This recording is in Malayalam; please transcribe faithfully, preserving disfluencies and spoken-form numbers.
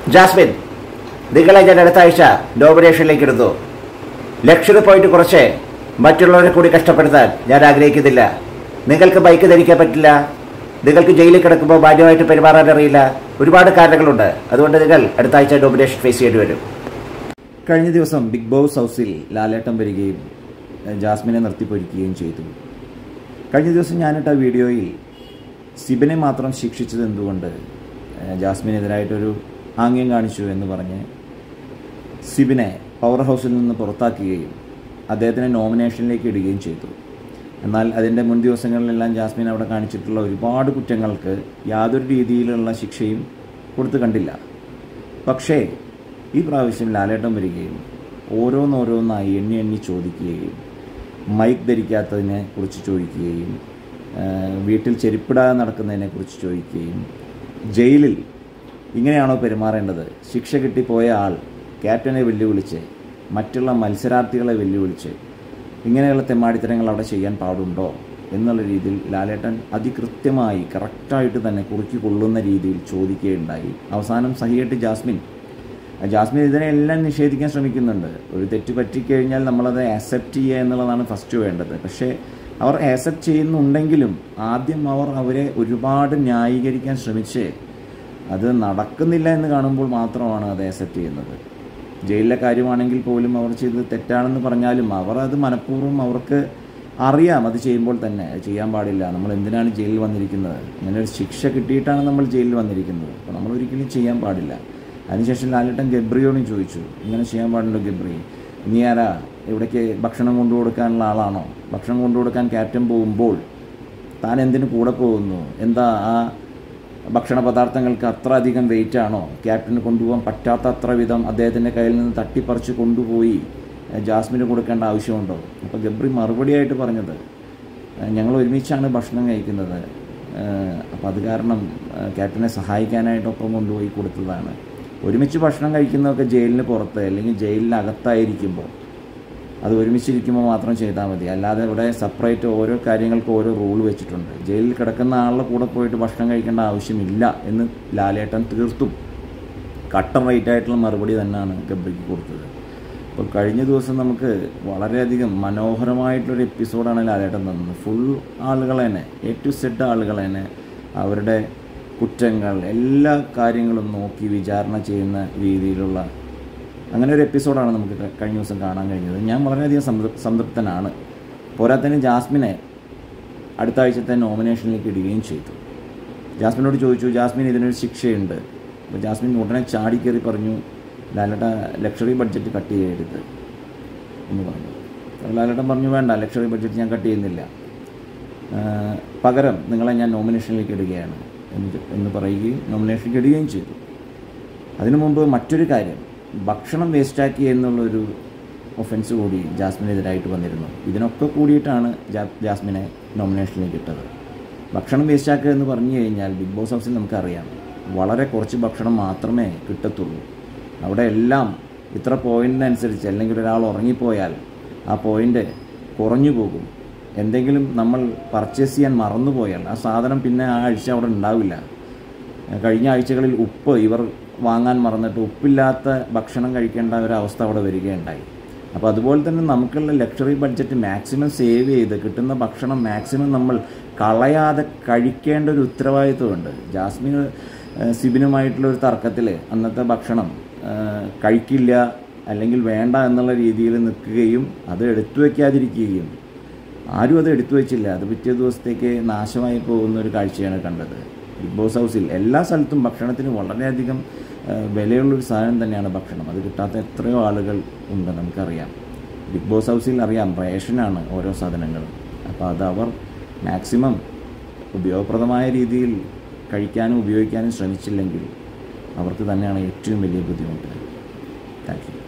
ജാസ്മിൻ, നിങ്ങളെ ഞാൻ അടുത്ത ആഴ്ച നോമിനേഷനിലേക്ക് എടുത്തു. ലക്ഷറി പോയിട്ട് കുറച്ച് മറ്റുള്ളവരെ കൂടി കഷ്ടപ്പെടുത്താൻ ഞാൻ ആഗ്രഹിക്കുന്നില്ല. നിങ്ങൾക്ക് ബൈക്ക് ധരിക്കാൻ പറ്റില്ല, നിങ്ങൾക്ക് ജയിലിൽ കിടക്കുമ്പോൾ മാന്യമായിട്ട് പെരുമാറാൻ അറിയില്ല, ഒരുപാട് കാരണങ്ങളുണ്ട്. അതുകൊണ്ട് നിങ്ങൾ അടുത്ത ആഴ്ച നോമിനേഷൻ ഫേസ് ചെയ്യേണ്ടി വരും. കഴിഞ്ഞ ദിവസം ബിഗ് ബോസ് ഹൗസിൽ ലാലേട്ടൻ വരികയും ജാസ്മിനെ നിർത്തിപ്പൊരിക്കുകയും ചെയ്തു. കഴിഞ്ഞ ദിവസം ഞാനിട്ട വീഡിയോയിൽ സിബിനെ മാത്രം ശിക്ഷിച്ചത് എന്തുകൊണ്ട് ജാസ്മിനെതിരായിട്ടൊരു ആംഗ്യം കാണിച്ചു എന്ന് പറഞ്ഞ് സിബിനെ പവർ ഹൗസിൽ നിന്ന് പുറത്താക്കുകയും അദ്ദേഹത്തിനെ നോമിനേഷനിലേക്ക് ഇടുകയും ചെയ്തു. എന്നാൽ അതിൻ്റെ മുൻ ദിവസങ്ങളിലെല്ലാം ജാസ്മിൻ അവിടെ കാണിച്ചിട്ടുള്ള ഒരുപാട് കുറ്റങ്ങൾക്ക് യാതൊരു രീതിയിലുള്ള ശിക്ഷയും കൊടുത്തു കണ്ടില്ല. പക്ഷേ ഈ പ്രാവശ്യം ലാലേട്ടൻ വരികയും ഓരോന്നോരോന്നായി എണ്ണി എണ്ണി ചോദിക്കുകയും മൈക്ക് ധരിക്കാത്തതിനെ കുറിച്ച് ചോദിക്കുകയും വീട്ടിൽ ചെരുപ്പിടാതെ നടക്കുന്നതിനെക്കുറിച്ച് ചോദിക്കുകയും ജയിലിൽ ഇങ്ങനെയാണോ പെരുമാറേണ്ടത്, ശിക്ഷ കിട്ടിപ്പോയ ആൾ ക്യാപ്റ്റനെ വെല്ലുവിളിച്ച് മറ്റുള്ള മത്സരാർത്ഥികളെ വെല്ലുവിളിച്ച് ഇങ്ങനെയുള്ള തെമ്മാടിത്തരങ്ങൾ അവിടെ ചെയ്യാൻ പാടുണ്ടോ എന്നുള്ള രീതിയിൽ ലാലേട്ടൻ അതികൃത്യമായി കറക്റ്റായിട്ട് തന്നെ കുറുക്കി കൊള്ളുന്ന രീതിയിൽ ചോദിക്കുകയുണ്ടായി. അവസാനം സഹിയായിട്ട് ജാസ്മിൻ ജാസ്മിൻ ഇതിനെല്ലാം നിഷേധിക്കാൻ ശ്രമിക്കുന്നുണ്ട്. ഒരു തെറ്റ് പറ്റിക്കഴിഞ്ഞാൽ നമ്മളത് ആക്സെപ്റ്റ് ചെയ്യുക എന്നുള്ളതാണ് ഫസ്റ്റ് വേണ്ടത്. പക്ഷേ അവർ ആക്സെപ്റ്റ് ചെയ്യുന്നുണ്ടെങ്കിലും ആദ്യം അവർ അവരെ ഒരുപാട് ന്യായീകരിക്കാൻ ശ്രമിച്ച് അത് നടക്കുന്നില്ല എന്ന് കാണുമ്പോൾ മാത്രമാണ് അത് ആക്സെപ്റ്റ് ചെയ്യുന്നത്. ജയിലിലെ കാര്യമാണെങ്കിൽ പോലും അവർ ചെയ്തത് തെറ്റാണെന്ന് പറഞ്ഞാലും അവർ അത് മനഃപൂർവ്വം അവർക്ക് അറിയാം അത് ചെയ്യുമ്പോൾ തന്നെ ചെയ്യാൻ പാടില്ല. നമ്മൾ എന്തിനാണ് ജയിലിൽ വന്നിരിക്കുന്നത്, അങ്ങനെ ഒരു ശിക്ഷ കിട്ടിയിട്ടാണ് നമ്മൾ ജയിലിൽ വന്നിരിക്കുന്നത്, അപ്പോൾ നമ്മൾ ഒരിക്കലും ചെയ്യാൻ പാടില്ല. അതിനുശേഷം ലാലേട്ടൻ ഗബ്രിയോടും ചോദിച്ചു, ഇങ്ങനെ ചെയ്യാൻ പാടുണ്ടോ ഗബ്രി, നീ ആരാ ഇവിടേക്ക് ഭക്ഷണം കൊണ്ടു കൊടുക്കാനുള്ള ആളാണോ? ഭക്ഷണം കൊണ്ടു കൊടുക്കാൻ ക്യാപ്റ്റൻ പോകുമ്പോൾ താൻ എന്തിനു കൂടെ പോകുന്നു? എന്താ ആ ഭക്ഷണ പദാർത്ഥങ്ങൾക്ക് അത്ര അധികം വെയിറ്റാണോ? ക്യാപ്റ്റന് കൊണ്ടുപോകാൻ പറ്റാത്ത അത്ര വിധം അദ്ദേഹത്തിൻ്റെ കയ്യിൽ നിന്ന് തട്ടിപ്പറിച്ച് കൊണ്ടുപോയി ജാസ്മിന് കൊടുക്കേണ്ട ആവശ്യമുണ്ടോ? അപ്പോൾ ഗബ്രി മറുപടിയായിട്ട് പറഞ്ഞത്, ഞങ്ങൾ ഒരുമിച്ചാണ് ഭക്ഷണം കഴിക്കുന്നത്, അപ്പോൾ അത് കാരണം ക്യാപ്റ്റനെ സഹായിക്കാനായിട്ടൊപ്പം കൊണ്ടുപോയി കൊടുത്തതാണ്. ഒരുമിച്ച് ഭക്ഷണം കഴിക്കുന്നതൊക്കെ ജയിലിന് പുറത്ത് അല്ലെങ്കിൽ ജയിലിനകത്തായിരിക്കുമ്പോൾ അത് ഒരുമിച്ചിരിക്കുമ്പോൾ മാത്രം ചെയ്താൽ മതി. അല്ലാതെ ഇവിടെ സെപ്പറേറ്റ് ഓരോ കാര്യങ്ങൾക്ക് ഓരോ റൂൾ വെച്ചിട്ടുണ്ട്. ജയിലിൽ കിടക്കുന്ന ആളുടെ കൂടെ പോയിട്ട് ഭക്ഷണം കഴിക്കേണ്ട ആവശ്യമില്ല എന്ന് ലാലേട്ടൻ തീർത്തും കട്ടർ റൈറ്റായിട്ടുള്ള മറുപടി തന്നെയാണ് ഗബ്രിക്ക് കൊടുത്തത്. അപ്പോൾ കഴിഞ്ഞ ദിവസം നമുക്ക് വളരെയധികം മനോഹരമായിട്ടുള്ളൊരു എപ്പിസോഡാണ് ലാലേട്ടൻ തന്നത്. ഫുൾ ആളുകളെ തന്നെ, എ ടു സെഡ് ആളുകളെ തന്നെ അവരുടെ കുറ്റങ്ങൾ എല്ലാ കാര്യങ്ങളും നോക്കി വിചാരണ ചെയ്യുന്ന രീതിയിലുള്ള അങ്ങനെ ഒരു എപ്പിസോഡാണ് നമുക്ക് കഴിഞ്ഞ ദിവസം കാണാൻ കഴിഞ്ഞത്. ഞാൻ വളരെയധികം സംതൃപ്തനാണ്. പോരാത്തതിന് ജാസ്മിനെ അടുത്ത ആഴ്ചത്തെ നോമിനേഷനിലേക്ക് ഇടുകയും ചെയ്തു. ജാസ്മിനോട് ചോദിച്ചു, ജാസ്മിൻ ഇതിനൊരു ശിക്ഷയുണ്ട്. അപ്പോൾ ജാസ്മിൻ ഉടനെ ചാടിക്കയറി പറഞ്ഞു, ലാലേട്ട ലക്ഷറി ബഡ്ജറ്റ് കട്ട് ചെയ്യരുത് എന്ന് പറഞ്ഞു. ലാലേട്ടൻ പറഞ്ഞു, വേണ്ട, ലക്ഷറി ബഡ്ജറ്റ് ഞാൻ കട്ട് ചെയ്യുന്നില്ല, പകരം നിങ്ങളെ ഞാൻ നോമിനേഷനിലേക്ക് ഇടുകയാണ് എന്ന് എന്ന് പറയുകയും നോമിനേഷനിലേക്ക് ഇടുകയും ചെയ്തു. അതിനു മുമ്പ് മറ്റൊരു കാര്യം, ഭക്ഷണം വേസ്റ്റാക്കി എന്നുള്ളൊരു ഒഫൻസ് കൂടി ജാസ്മിനെതിരായിട്ട് വന്നിരുന്നു. ഇതിനൊക്കെ കൂടിയിട്ടാണ് ജാസ്മിനെ നോമിനേഷനിലേക്ക് ഇട്ടത്. ഭക്ഷണം വേസ്റ്റാക്കുക എന്ന് പറഞ്ഞു കഴിഞ്ഞാൽ ബിഗ് ബോസ് ഹൗസിൽ നമുക്കറിയാം വളരെ കുറച്ച് ഭക്ഷണം മാത്രമേ കിട്ടത്തുള്ളൂ. അവിടെ എല്ലാം ഇത്ര പോയിൻറ്റിനനുസരിച്ച്, അല്ലെങ്കിൽ ഒരാൾ ഉറങ്ങിപ്പോയാൽ ആ പോയിൻ്റ് കുറഞ്ഞു പോകും. എന്തെങ്കിലും നമ്മൾ പർച്ചേസ് ചെയ്യാൻ മറന്നുപോയാൽ ആ സാധനം പിന്നെ ആ ആഴ്ച അവിടെ ഉണ്ടാവില്ല. കഴിഞ്ഞ ആഴ്ചകളിൽ ഉപ്പ് ഇവർ വാങ്ങാൻ മറന്നിട്ട് ഉപ്പില്ലാത്ത ഭക്ഷണം കഴിക്കേണ്ട ഒരവസ്ഥ അവിടെ വരികയുണ്ടായി. അപ്പോൾ അതുപോലെ തന്നെ നമുക്കുള്ള ലക്ഷറി ബഡ്ജറ്റ് മാക്സിമം സേവ് ചെയ്ത് കിട്ടുന്ന ഭക്ഷണം മാക്സിമം നമ്മൾ കളയാതെ കഴിക്കേണ്ട ഒരു ഉത്തരവാദിത്വമുണ്ട്. ജാസ്മിൻ സിബിനുമായിട്ടുള്ള ഒരു തർക്കത്തിൽ അന്നത്തെ ഭക്ഷണം കഴിക്കില്ല അല്ലെങ്കിൽ വേണ്ട എന്നുള്ള രീതിയിൽ നിൽക്കുകയും അത് എടുത്തു വയ്ക്കാതിരിക്കുകയും ആരും അത് എടുത്തു വച്ചില്ല. അത് പിറ്റേ ദിവസത്തേക്ക് നാശമായി പോകുന്ന ഒരു കാഴ്ചയാണ് കണ്ടത്. ബിഗ് ബോസ് ഹൗസിൽ എല്ലാ സ്ഥലത്തും ഭക്ഷണത്തിന് വളരെയധികം വിലയുള്ളൊരു സാധനം തന്നെയാണ് ഭക്ഷണം. അത് കിട്ടാത്ത എത്രയോ ആളുകൾ ഉണ്ട് നമുക്കറിയാം. ബിഗ് ബോസ് ഹൗസിൽ അറിയാം റേഷനാണ് ഓരോ സാധനങ്ങളും. അപ്പോൾ അത് അവർ മാക്സിമം ഉപയോഗപ്രദമായ രീതിയിൽ കഴിക്കാനും ഉപയോഗിക്കാനും ശ്രമിച്ചില്ലെങ്കിൽ അവർക്ക് തന്നെയാണ് ഏറ്റവും വലിയ ബുദ്ധിമുട്ട്. Thank U.